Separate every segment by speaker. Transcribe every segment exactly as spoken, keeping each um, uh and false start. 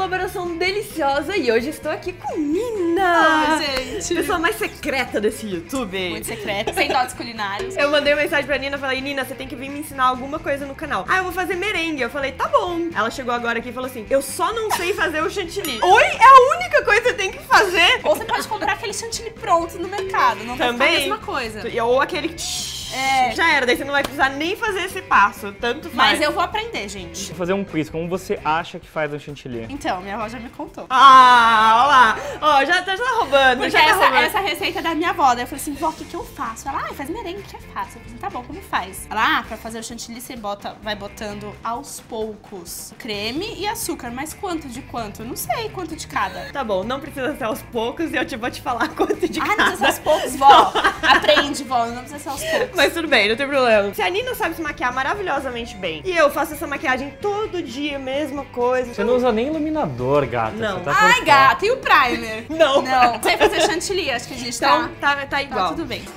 Speaker 1: colaboração deliciosa e hoje estou aqui com Nina.
Speaker 2: Oi, gente.
Speaker 1: Pessoa mais secreta desse YouTube.
Speaker 2: Muito secreta, sem dotes culinários.
Speaker 1: Eu mandei uma mensagem pra Nina, falei, Nina, você tem que vir me ensinar alguma coisa no canal. Ah, eu vou fazer merengue. Eu falei, tá bom. Ela chegou agora aqui e falou assim, eu só não sei fazer o chantilly. Oi? É a única coisa que você tem que fazer?
Speaker 2: Ou você pode comprar aquele chantilly pronto no mercado, não vai
Speaker 1: Também?
Speaker 2: ficar a mesma coisa.
Speaker 1: Ou aquele...
Speaker 2: É.
Speaker 1: Já era, daí você não vai precisar nem fazer esse passo, tanto faz.
Speaker 2: Mas eu vou aprender, gente.
Speaker 3: Vou fazer um quiz, como você acha que faz um chantilly?
Speaker 2: Então, minha avó já me contou.
Speaker 1: Ah, olha lá. Ó, já tá, já tá roubando,
Speaker 2: Porque
Speaker 1: já tá
Speaker 2: essa,
Speaker 1: roubando.
Speaker 2: essa receita é da minha avó. Daí eu falei assim, vó, o que que eu faço? Ela, ah, faz merengue que é fácil. Eu falei, tá bom, como faz? Ela, ah, pra fazer o chantilly você bota, vai botando aos poucos creme e açúcar. Mas quanto de quanto? Eu não sei quanto de cada.
Speaker 1: Tá bom, não precisa ser aos poucos e eu te vou te falar quanto de
Speaker 2: Ah,
Speaker 1: cada.
Speaker 2: não precisa ser aos poucos, vó. Aprende, vó, não precisa ser aos poucos.
Speaker 1: Mas tudo bem, não tem problema. Se a Nina sabe se maquiar maravilhosamente bem e eu faço essa maquiagem todo dia, mesma coisa.
Speaker 3: Você não usa nem iluminador, gata.
Speaker 1: Não.
Speaker 3: Você tá
Speaker 2: Ai,
Speaker 3: por
Speaker 2: gata, e o primer?
Speaker 1: Não.
Speaker 2: Não. Sei fazer chantilly, acho que a gente
Speaker 1: Então,
Speaker 2: tá...
Speaker 1: tá, tá igual.
Speaker 2: Tá tudo bem.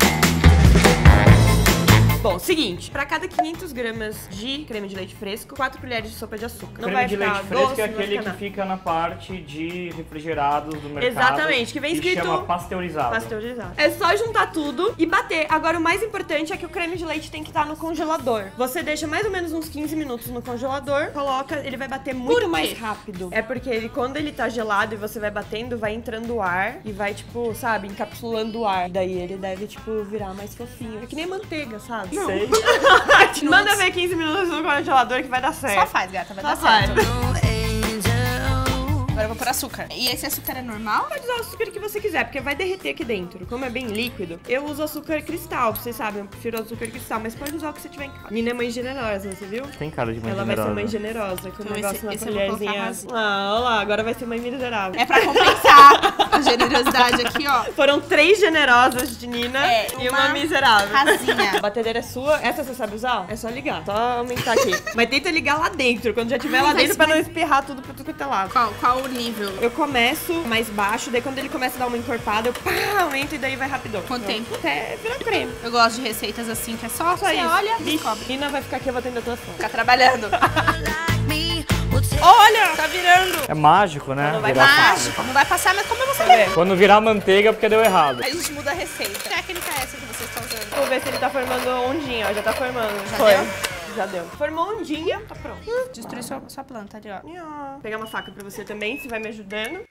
Speaker 1: Bom, seguinte, pra cada quinhentos gramas de creme de leite fresco, quatro colheres de sopa de açúcar. Não
Speaker 3: Creme
Speaker 1: vai
Speaker 3: de
Speaker 1: ficar
Speaker 3: leite fresco
Speaker 1: doce,
Speaker 3: é
Speaker 1: não vai
Speaker 3: aquele
Speaker 1: ficar
Speaker 3: que
Speaker 1: nada.
Speaker 3: fica na parte de refrigerados do mercado.
Speaker 1: Exatamente, que vem escrito-
Speaker 3: chama pasteurizado.
Speaker 1: Pasteurizado. É só juntar tudo e bater. Agora, o mais importante é que o creme de leite tem que estar no congelador. Você deixa mais ou menos uns quinze minutos no congelador, coloca, ele vai bater muito
Speaker 2: quê?
Speaker 1: mais rápido. É porque ele, quando ele tá gelado e você vai batendo, vai entrando o ar e vai, tipo, sabe, encapsulando o ar. Daí ele deve, tipo, virar mais fofinho. É que nem manteiga, sabe?
Speaker 2: Não.
Speaker 3: Sei.
Speaker 1: Manda ver quinze minutos no congelador que vai dar certo.
Speaker 2: Só faz, gata, vai
Speaker 1: Só
Speaker 2: dar
Speaker 1: faz.
Speaker 2: certo. Agora eu vou pôr açúcar. E esse açúcar é normal?
Speaker 1: Pode usar o açúcar que você quiser, porque vai derreter aqui dentro. Como é bem líquido, eu uso açúcar cristal, vocês sabem, eu prefiro açúcar cristal, mas pode usar o que você tiver em casa. Nina é mãe generosa, você viu?
Speaker 3: Tem cara de mãe
Speaker 1: Ela vai ser
Speaker 3: generosa.
Speaker 1: mãe generosa, com o
Speaker 2: Então
Speaker 1: negócio
Speaker 2: esse-
Speaker 1: na
Speaker 2: esse eu vou colocar
Speaker 1: colherzinha.
Speaker 2: arrasinho.
Speaker 1: Ah, olha lá, agora vai ser mãe miserável.
Speaker 2: É pra compensar a generosidade aqui, ó.
Speaker 1: Foram três generosas de Nina
Speaker 2: É,
Speaker 1: e
Speaker 2: uma
Speaker 1: uma miserável.
Speaker 2: rasinha.
Speaker 1: A batedeira é sua, essa você sabe usar? É só ligar, só aumentar aqui. Mas tenta ligar lá dentro, quando já tiver
Speaker 2: Ai,
Speaker 1: lá
Speaker 2: vai
Speaker 1: dentro,
Speaker 2: se-
Speaker 1: pra não espirrar tudo pra tudo quanto é lado.
Speaker 2: Qual, qual o nível?
Speaker 1: Eu começo mais baixo, daí quando ele começa a dar uma encorpada, eu pá, aumento e daí vai rapidão.
Speaker 2: Quanto
Speaker 1: Pronto.
Speaker 2: tempo?
Speaker 1: Até virar creme.
Speaker 2: Eu gosto de receitas assim, que é só
Speaker 1: Só
Speaker 2: você
Speaker 1: isso.
Speaker 2: olha e
Speaker 1: Vixe,
Speaker 2: descobre.
Speaker 1: Nina vai ficar aqui, eu vou atender a tua fome.
Speaker 2: Ficar trabalhando. Olha, tá virando.
Speaker 3: É mágico, né?
Speaker 1: Não vai
Speaker 3: Virar-
Speaker 1: passar.
Speaker 2: Mágico. Não vai passar, mas como eu vou
Speaker 1: Tá
Speaker 2: saber?
Speaker 1: vendo?
Speaker 3: Quando virar manteiga é porque deu errado.
Speaker 2: Aí a gente muda a receita. Que técnica é essa que vocês estão usando?
Speaker 1: Vou ver se ele tá formando ondinha, ó. Já tá formando.
Speaker 2: Já
Speaker 1: Foi.
Speaker 2: deu?
Speaker 1: Já deu. Formou ondinha, tá pronto.
Speaker 2: Destruir sua, sua planta ali, ó.
Speaker 1: Nha. Vou pegar uma faca pra você também, você vai me ajudando.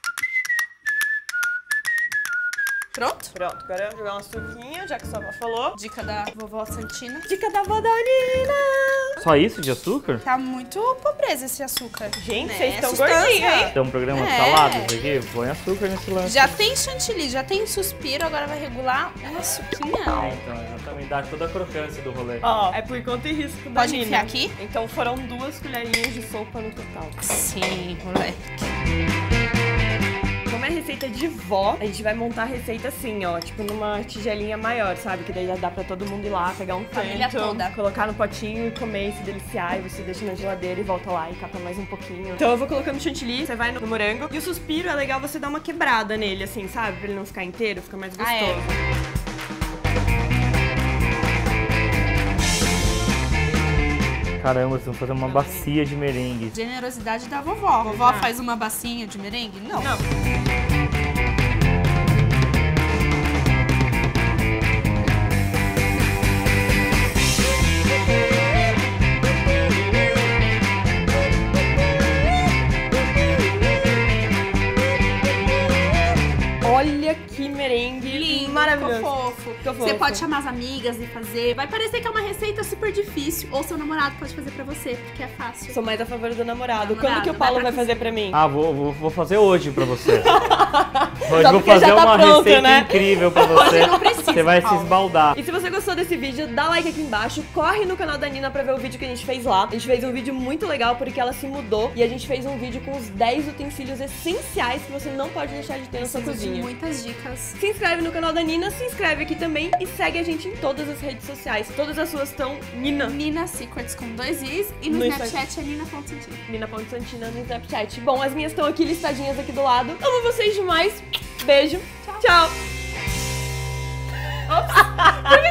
Speaker 2: Pronto?
Speaker 1: Pronto, agora eu vou jogar uma suquinha, já que sua avó falou.
Speaker 2: Dica da vovó Santina.
Speaker 1: Dica da avó da Nina.
Speaker 3: Só isso de açúcar?
Speaker 2: Tá muito pobreza esse açúcar.
Speaker 1: Gente,
Speaker 2: Né?
Speaker 1: vocês estão
Speaker 2: Sustância,
Speaker 1: gordinhos,
Speaker 2: hein?
Speaker 1: hein?
Speaker 3: Tem um programa de
Speaker 2: É.
Speaker 3: saladas aqui? Põe açúcar nesse lance.
Speaker 2: Já tem chantilly, já tem suspiro, agora vai regular uma suquinha.
Speaker 3: É, então, exatamente. Dá toda a crocância do rolê.
Speaker 1: Ó, é por conta e risco da
Speaker 2: Pode
Speaker 1: Nina.
Speaker 2: enfiar aqui?
Speaker 1: Então foram duas colherinhas de sopa no total.
Speaker 2: Sim, moleque.
Speaker 1: Como é receita de vó, a gente vai montar a receita assim, ó, tipo numa tigelinha maior, sabe? Que daí já dá pra todo mundo ir lá, pegar um
Speaker 2: Família
Speaker 1: tanto,
Speaker 2: toda.
Speaker 1: colocar no potinho e comer e se deliciar. E você deixa na geladeira e volta lá e cata mais um pouquinho. Então eu vou colocando chantilly, você vai no morango. E o suspiro é legal você dar uma quebrada nele, assim, sabe? Pra ele não ficar inteiro, fica mais gostoso.
Speaker 2: Ah, é?
Speaker 3: Caramba, vocês vão fazer uma bacia de merengue.
Speaker 2: Generosidade da vovó. A vovó faz uma bacinha de merengue? Não.
Speaker 1: Não. Olha que merengue
Speaker 2: Lindo,
Speaker 1: maravilhoso.
Speaker 2: ficou fofo.
Speaker 1: Ficou
Speaker 2: Você
Speaker 1: fofo.
Speaker 2: pode chamar as amigas e fazer. Vai parecer que é uma receita super difícil. Ou seu namorado pode fazer pra você, porque é fácil.
Speaker 1: Sou mais a favor do namorado.
Speaker 2: Namorado,
Speaker 1: Quando que o
Speaker 2: vai
Speaker 1: Paulo
Speaker 2: pra
Speaker 1: vai
Speaker 2: cozinha.
Speaker 1: fazer pra mim?
Speaker 3: Ah, vou, vou, vou fazer hoje pra você. Hoje
Speaker 1: Só
Speaker 3: vou
Speaker 1: porque já
Speaker 3: fazer
Speaker 1: tá
Speaker 3: uma
Speaker 1: pronto,
Speaker 3: receita
Speaker 1: né?
Speaker 3: incrível pra você.
Speaker 2: Hoje não precisa,
Speaker 3: Você vai se
Speaker 2: Paulo.
Speaker 3: esbaldar.
Speaker 1: E se você gostou desse vídeo, dá like aqui embaixo, corre no canal da Nina pra ver o vídeo que a gente fez lá. A gente fez um vídeo muito legal porque ela se mudou e a gente fez um vídeo com os dez utensílios essenciais que você não pode deixar de ter na sua
Speaker 2: Preciso de
Speaker 1: cozinha.
Speaker 2: muitas dicas.
Speaker 1: Se inscreve no canal da Nina, se inscreve aqui também e segue a gente em todas as redes sociais. Todas as suas estão Nina.
Speaker 2: Nina Secrets com dois Is e no,
Speaker 1: No
Speaker 2: Snapchat é Nina.Santina.
Speaker 1: Nina.Santina no Snapchat. Bom, as minhas estão aqui listadinhas aqui do lado. Amo vocês demais. Beijo. Tchau. Tchau.